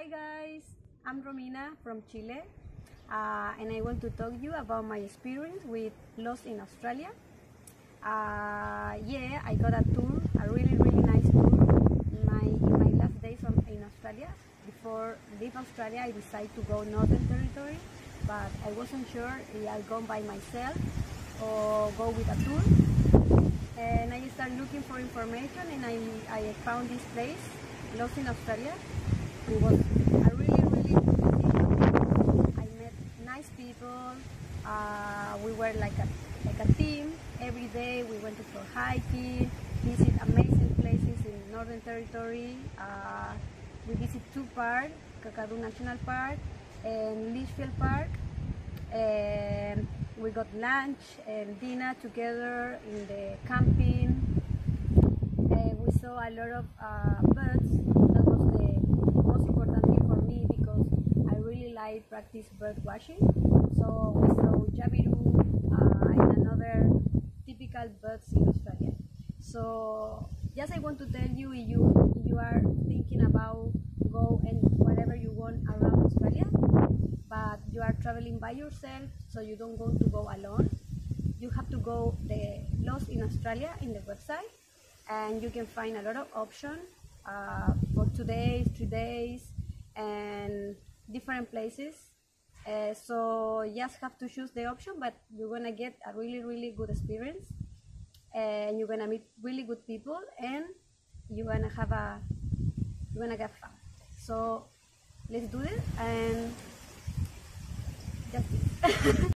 Hi guys, I'm Romina from Chile, and I want to talk to you about my experience with Lost in Australia. Yeah, I got a tour, a really nice tour in my last days in Australia. Before leave Australia, I decided to go Northern Territory, but I wasn't sure if I'll go by myself or go with a tour. And I started looking for information, and I found this place, Lost in Australia. It was a really good decision. I met nice people. We were like a team. Every day we went to go hiking, visit amazing places in Northern Territory. We visit two parks, Kakadu National Park and Litchfield Park. And we got lunch and dinner together in the camping. We saw a lot of birds. That was the most important thing for me because I really like practice bird watching. So we saw jabiru and another typical birds in Australia. So yes, I want to tell you, if you are thinking about go and whatever you want around Australia, but you are traveling by yourself, so you don't want to go alone, you have to go the Lost in Australia in the website, and you can find a lot of options for 2 days, 3 days, and different places. So you just have to choose the option, but you're gonna get a really good experience, and you're gonna meet really good people, and you're gonna get fun. So let's do it, and just